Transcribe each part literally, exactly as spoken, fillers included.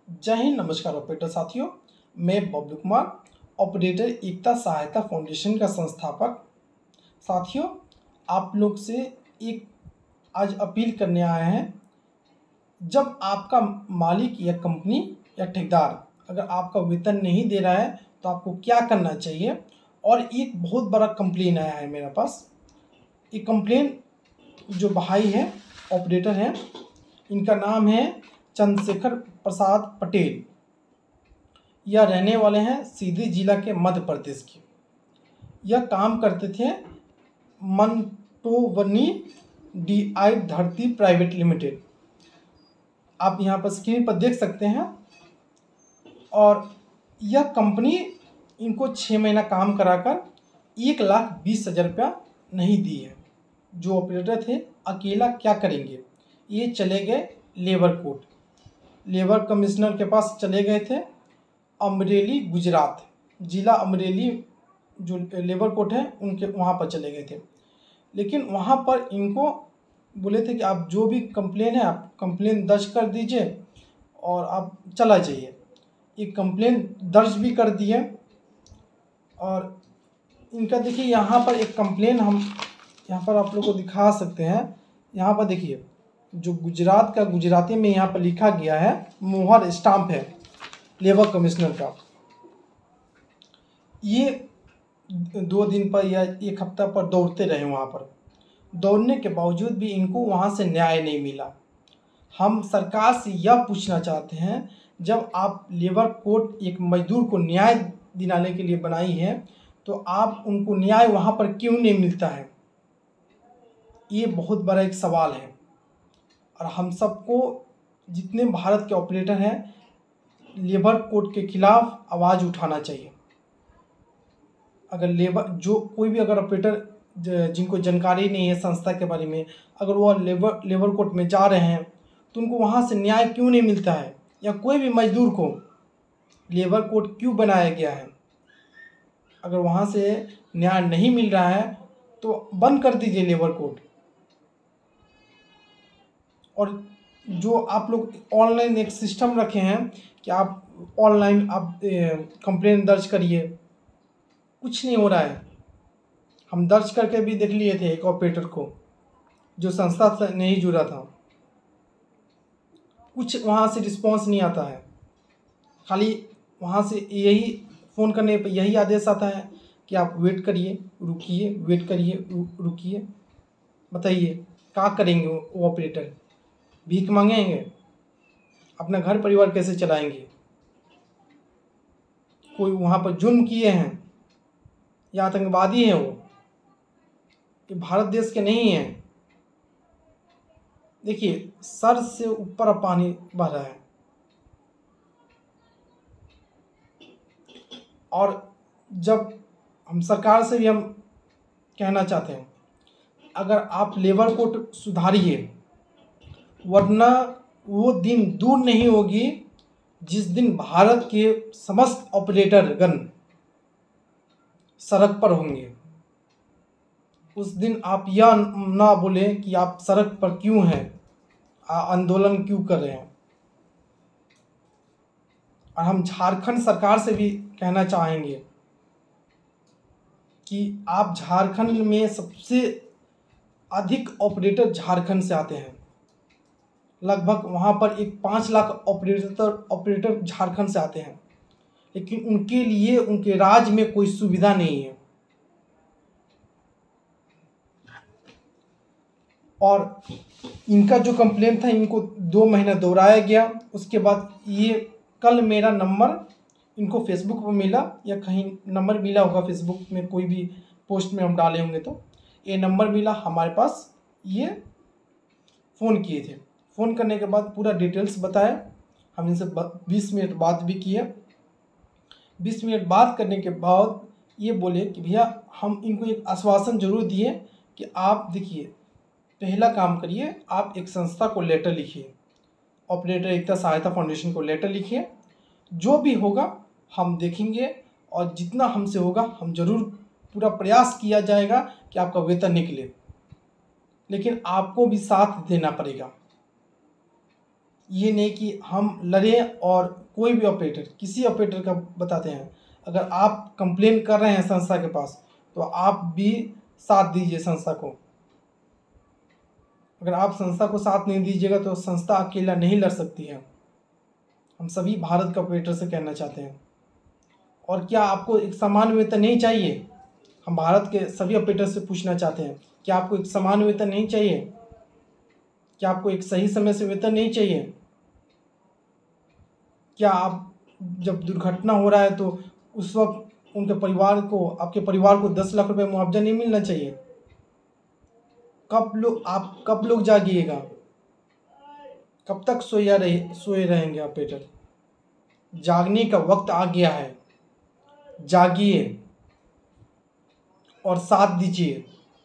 जय हिंद, नमस्कार ऑपरेटर साथियों। मैं बबलू कुमार, ऑपरेटर एकता सहायता फाउंडेशन का संस्थापक। साथियों, आप लोग से एक आज अपील करने आए हैं। जब आपका मालिक या कंपनी या ठेकेदार अगर आपका वेतन नहीं दे रहा है तो आपको क्या करना चाहिए। और एक बहुत बड़ा कंप्लेन आया है मेरे पास। ये कंप्लेन जो भाई है, ऑपरेटर हैं, इनका नाम है चंद्रशेखर प्रसाद पटेल। यह रहने वाले हैं सीधी जिला के मध्य प्रदेश के। यह काम करते थे मंटोवनी डी आई धरती प्राइवेट लिमिटेड। आप यहाँ पर स्क्रीन पर देख सकते हैं। और यह कंपनी इनको छः महीना काम कराकर एक लाख बीस हज़ार रुपया नहीं दी है। जो ऑपरेटर थे अकेला क्या करेंगे, ये चले गए लेबर कोर्ट। लेबर कमिश्नर के पास चले गए थे, अमरेली गुजरात, ज़िला अमरेली जो लेबर कोर्ट है उनके वहाँ पर चले गए थे। लेकिन वहाँ पर इनको बोले थे कि आप जो भी कंप्लेन है आप कंप्लेन दर्ज कर दीजिए और आप चला जाइए। एक कंप्लेन दर्ज भी कर दिए। और इनका देखिए यहाँ पर एक कंप्लेन हम यहाँ पर आप लोग को दिखा सकते हैं। यहाँ पर देखिए जो गुजरात का गुजराती में यहाँ पर लिखा गया है, मोहर स्टाम्प है लेबर कमिश्नर का। ये दो दिन पर या एक हफ्ता पर दौड़ते रहे। वहाँ पर दौड़ने के बावजूद भी इनको वहाँ से न्याय नहीं मिला। हम सरकार से यह पूछना चाहते हैं, जब आप लेबर कोर्ट एक मजदूर को न्याय दिलाने के लिए बनाई है तो आप उनको न्याय वहाँ पर क्यों नहीं मिलता है। ये बहुत बड़ा एक सवाल है। और हम सबको, जितने भारत के ऑपरेटर हैं, लेबर कोर्ट के खिलाफ आवाज़ उठाना चाहिए। अगर लेबर जो कोई भी अगर ऑपरेटर जिनको जानकारी नहीं है संस्था के बारे में, अगर वो लेबर लेबर कोर्ट में जा रहे हैं तो उनको वहाँ से न्याय क्यों नहीं मिलता है। या कोई भी मजदूर को लेबर कोर्ट क्यों बनाया गया है। अगर वहाँ से न्याय नहीं मिल रहा है तो बंद कर दीजिए लेबर कोर्ट। और जो आप लोग ऑनलाइन एक सिस्टम रखे हैं कि आप ऑनलाइन आप कंप्लेन दर्ज करिए, कुछ नहीं हो रहा है। हम दर्ज करके भी देख लिए थे एक ऑपरेटर को जो संस्था से नहीं जुड़ा था, कुछ वहाँ से रिस्पांस नहीं आता है। खाली वहाँ से यही फ़ोन करने पर यही आदेश आता है कि आप वेट करिए, रुकिए, वेट करिए, रुकिए। बताइए क्या करेंगे वो ऑपरेटर? भीख मांगेंगे? अपना घर परिवार कैसे चलाएंगे? कोई वहाँ पर जुर्म किए हैं या आतंकवादी हैं वो? ये भारत देश के नहीं हैं। देखिए सर से ऊपर पानी बह रहा है। और जब हम सरकार से भी हम कहना चाहते हैं, अगर आप लेबर कोर्ट सुधारिए, वरना वो दिन दूर नहीं होगी जिस दिन भारत के समस्त ऑपरेटरगण सड़क पर होंगे। उस दिन आप यह ना बोले कि आप सड़क पर क्यों हैं, आंदोलन क्यों कर रहे हैं। और हम झारखंड सरकार से भी कहना चाहेंगे कि आप झारखंड में सबसे अधिक ऑपरेटर झारखंड से आते हैं। लगभग वहाँ पर एक पाँच लाख ऑपरेटर ऑपरेटर झारखंड से आते हैं। लेकिन उनके लिए उनके राज्य में कोई सुविधा नहीं है। और इनका जो कंप्लेन था, इनको दो महीना दोहराया गया। उसके बाद ये कल मेरा नंबर इनको फेसबुक पर मिला या कहीं नंबर मिला होगा, फेसबुक में कोई भी पोस्ट में हम डाले होंगे तो ये नंबर मिला हमारे पास। ये फ़ोन किए थे। फ़ोन करने के बाद पूरा डिटेल्स बताया। हम इनसे बीस मिनट बात भी किए। बीस मिनट बात करने के बाद ये बोले कि भैया हम इनको एक आश्वासन जरूर दिए कि आप देखिए, पहला काम करिए, आप एक संस्था को लेटर लिखिए, ऑपरेटर एकता सहायता फाउंडेशन को लेटर लिखिए। जो भी होगा हम देखेंगे और जितना हमसे होगा हम ज़रूर पूरा प्रयास किया जाएगा कि आपका वेतन निकले। लेकिन आपको भी साथ देना पड़ेगा। ये नहीं कि हम लड़ें और कोई भी ऑपरेटर, किसी ऑपरेटर का बताते हैं, अगर आप कंप्लेन कर रहे हैं संस्था के पास तो आप भी साथ दीजिए संस्था को। अगर आप संस्था को साथ नहीं दीजिएगा तो संस्था अकेला नहीं लड़ सकती है। हम सभी भारत के ऑपरेटर से कहना चाहते हैं। और क्या आपको एक समान वेतन नहीं चाहिए? हम भारत के सभी ऑपरेटर से पूछना चाहते हैं, क्या आपको एक समान वेतन नहीं चाहिए? क्या आपको एक सही समय से वेतन नहीं चाहिए? क्या आप जब दुर्घटना हो रहा है तो उस वक्त उनके परिवार को, आपके परिवार को दस लाख रुपए मुआवजा नहीं मिलना चाहिए? कब लोग आप कब लोग जागिएगा? कब तक सोया रहे सोए रहेंगे ऑपरेटर? जागने का वक्त आ गया है। जागिए और साथ दीजिए।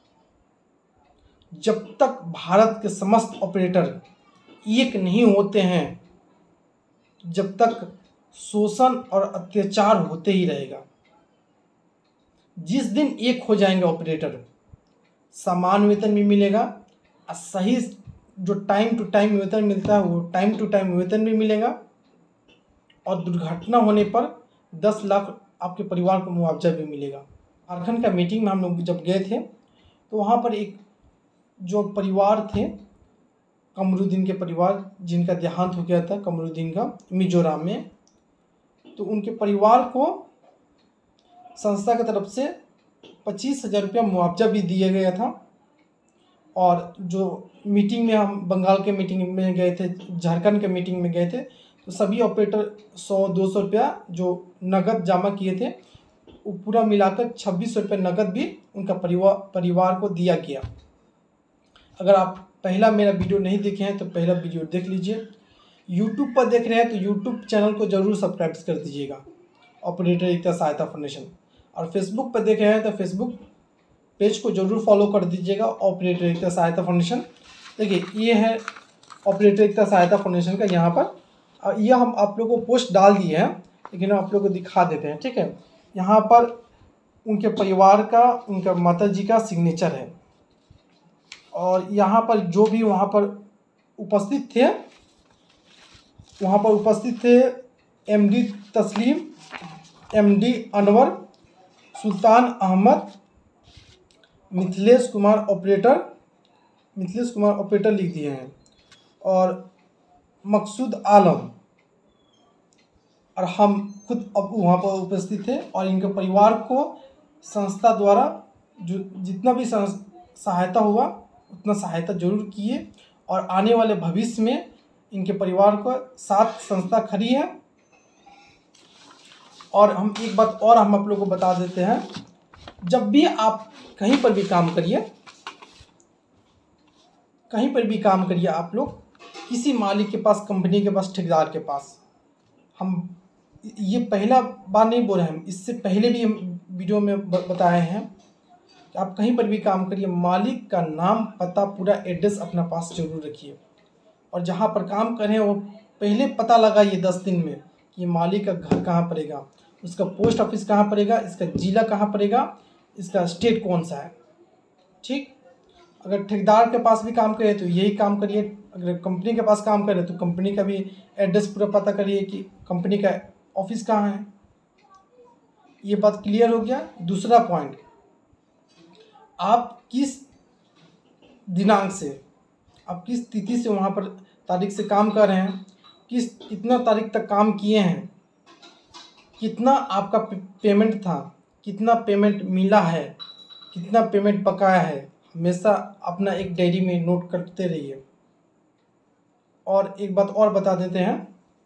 जब तक भारत के समस्त ऑपरेटर एक नहीं होते हैं, जब तक शोषण और अत्याचार होते ही रहेगा। जिस दिन एक हो जाएंगे ऑपरेटर, समान वेतन भी मिलेगा और सही जो टाइम टू टाइम वेतन मिलता है वो टाइम टू टाइम वेतन भी मिलेगा, और दुर्घटना होने पर दस लाख आपके परिवार को मुआवजा भी मिलेगा। झारखंड का मीटिंग में हम लोग जब गए थे तो वहाँ पर एक जो परिवार थे, कमरुद्दीन के परिवार, जिनका देहांत हो गया था कमरुद्दीन का मिजोरम में, तो उनके परिवार को संस्था की तरफ से पच्चीस हज़ार रुपया मुआवजा भी दिया गया था। और जो मीटिंग में हम बंगाल के मीटिंग में गए थे, झारखंड के मीटिंग में गए थे, तो सभी ऑपरेटर सौ दो सौ रुपया जो नगद जमा किए थे वो पूरा मिलाकर छब्बीस सौ रुपये नगद भी उनका परिवार परिवार को दिया गया। अगर आप पहला मेरा वीडियो नहीं देखे हैं तो पहला वीडियो देख लीजिए। यूट्यूब पर देख रहे हैं तो यूट्यूब चैनल को ज़रूर सब्सक्राइब कर दीजिएगा, ऑपरेटर एकता सहायता फाउंडेशन। और फेसबुक पर देख रहे हैं तो फेसबुक पेज को ज़रूर फॉलो कर दीजिएगा, ऑपरेटर एकता सहायता फाउंडेशन। देखिए ये है ऑपरेटर एकता सहायता फाउंडेशन का, यहाँ पर यह हम आप लोगों को पोस्ट डाल दिए हैं, लेकिन हम आप लोगों को दिखा देते हैं। ठीक है, यहाँ पर उनके परिवार का, उनका माता जी का सिग्नेचर है। और यहाँ पर जो भी वहाँ पर उपस्थित थे, वहाँ पर उपस्थित थे MD Taslim, MD Anwar, Sultan Ahmed, Mithilesh Kumar operator, Mithilesh Kumar operator लिख दिए हैं, और मकसूद आलम, और हम खुद अब वहाँ पर उपस्थित थे। और इनके परिवार को संस्था द्वारा जो जितना भी सहायता हुआ उतना सहायता जरूर किए, और आने वाले भविष्य में इनके परिवार को साथ संस्था खड़ी है। और हम एक बात और हम आप लोगों को बता देते हैं, जब भी आप कहीं पर भी काम करिए, कहीं पर भी काम करिए आप लोग, किसी मालिक के पास, कंपनी के पास, ठेकेदार के पास, हम ये पहला बार नहीं बोल रहे हैं, इससे पहले भी हम वीडियो में बताए हैं कि आप कहीं पर भी काम करिए, मालिक का नाम, पता, पूरा एड्रेस अपना पास जरूर रखिए। और जहाँ पर काम कर रहे हैं वो पहले पता लगाइए दस दिन में कि मालिक का घर कहाँ पड़ेगा, उसका पोस्ट ऑफिस कहाँ पड़ेगा, इसका जिला कहाँ पड़ेगा, इसका स्टेट कौन सा है। ठीक, अगर ठेकेदार के पास भी काम करिए तो यही काम करिए, अगर कंपनी के पास काम करें तो कंपनी का भी एड्रेस पूरा पता करिए कि कंपनी का ऑफिस कहाँ है। ये बात क्लियर हो गया। दूसरा पॉइंट, आप किस दिनांक से, आप किस तिथि से वहाँ पर तारीख से काम कर रहे हैं, किस कितना तारीख तक काम किए हैं, कितना आपका पेमेंट था, कितना पेमेंट मिला है, कितना पेमेंट बकाया है, हमेशा अपना एक डायरी में नोट करते रहिए। और एक बात और बता देते हैं,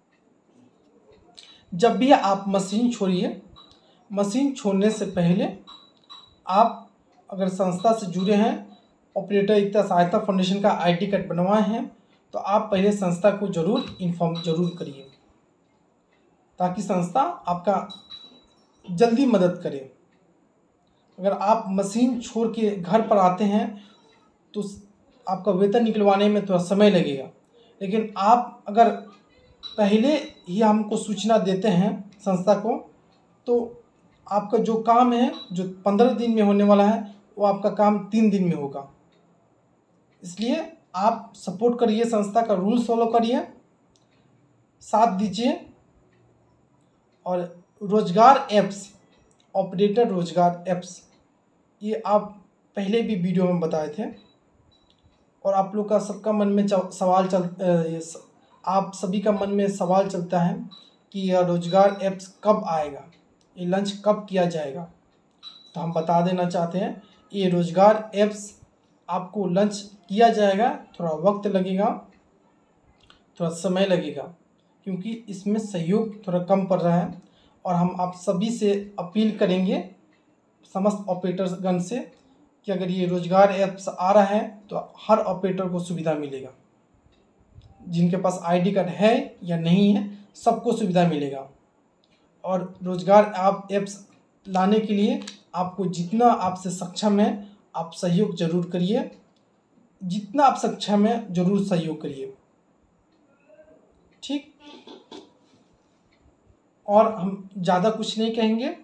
जब भी आप मशीन छोड़िए, मशीन छोड़ने से पहले आप अगर संस्था से जुड़े हैं, ऑपरेटर एकता सहायता फाउंडेशन का आईडी कार्ड बनवाए हैं, तो आप पहले संस्था को जरूर इन्फॉर्म जरूर करिए, ताकि संस्था आपका जल्दी मदद करे। अगर आप मशीन छोड़ के घर पर आते हैं तो आपका वेतन निकलवाने में थोड़ा समय लगेगा, लेकिन आप अगर पहले ही हमको सूचना देते हैं संस्था को, तो आपका जो काम है जो पंद्रह दिन में होने वाला है वो आपका काम तीन दिन में होगा। इसलिए आप सपोर्ट करिए, संस्था का रूल्स फॉलो करिए, साथ दीजिए। और रोजगार ऐप्स, ऑपरेटर रोजगार ऐप्स, ये आप पहले भी वीडियो में बताए थे और आप लोग का सबका मन में सवाल चल ये आप सभी का मन में सवाल चलता है कि यह रोजगार ऐप्स कब आएगा, ये लॉन्च कब किया जाएगा। तो हम बता देना चाहते हैं, ये रोजगार ऐप्स आपको लॉन्च किया जाएगा। थोड़ा वक्त लगेगा, थोड़ा समय लगेगा, क्योंकि इसमें सहयोग थोड़ा कम पड़ रहा है। और हम आप सभी से अपील करेंगे, समस्त ऑपरेटरगण से, कि अगर ये रोजगार ऐप्स आ रहा है तो हर ऑपरेटर को सुविधा मिलेगा। जिनके पास आईडी कार्ड है या नहीं है, सबको सुविधा मिलेगा। और रोजगार आप ऐप्स लाने के लिए आपको जितना आपसे सक्षम है आप सहयोग जरूर करिए, जितना आप सक्षम है जरूर सहयोग करिए, ठीक। और हम ज़्यादा कुछ नहीं कहेंगे,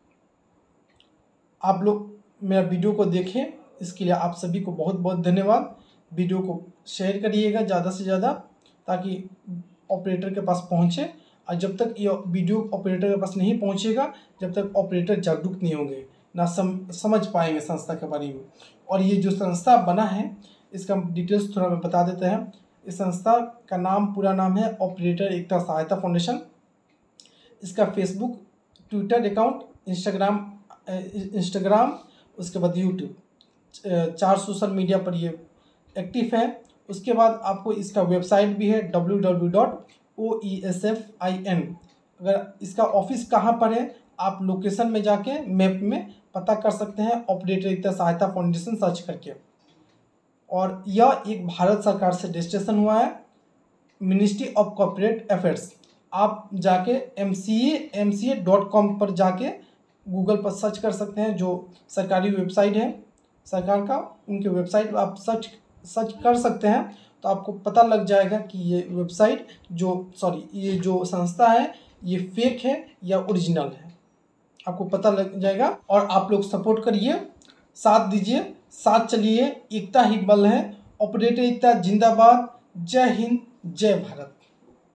आप लोग मेरा वीडियो को देखें, इसके लिए आप सभी को बहुत बहुत धन्यवाद। वीडियो को शेयर करिएगा ज़्यादा से ज़्यादा, ताकि ऑपरेटर के पास पहुंचे। और जब तक ये वीडियो ऑपरेटर के पास नहीं पहुंचेगा, जब तक ऑपरेटर जागरूक नहीं होंगे, ना सम, समझ पाएंगे संस्था के बारे में। और ये जो संस्था बना है, इसका डिटेल्स थोड़ा मैं बता देते हैं। इस संस्था का नाम, पूरा नाम है ऑपरेटर एकता सहायता फाउंडेशन। इसका Facebook, Twitter account, Instagram Instagram उसके बाद यूट्यूब, चार सोशल मीडिया पर ये एक्टिव है। उसके बाद आपको इसका वेबसाइट भी है W W W dot O E S F I N. अगर इसका ऑफिस कहाँ पर है, आप लोकेशन में जाके मैप में पता कर सकते हैं, ऑपरेटर एकता सहायता फाउंडेशन सर्च करके। और यह एक भारत सरकार से रजिस्ट्रेशन हुआ है, मिनिस्ट्री ऑफ कॉर्पोरेट अफेयर्स। आप जाके M C A M C A dot com पर जाके गूगल पर सर्च कर सकते हैं, जो सरकारी वेबसाइट है सरकार का, उनके वेबसाइट पर आप सर्च सर्च कर सकते हैं। तो आपको पता लग जाएगा कि ये वेबसाइट जो सॉरी ये जो संस्था है ये फेक है या ओरिजिनल है, आपको पता लग जाएगा। और आप लोग सपोर्ट करिए, साथ दीजिए, साथ चलिए, एकता ही बल है। ऑपरेटर एकता जिंदाबाद। जय हिंद, जय भारत।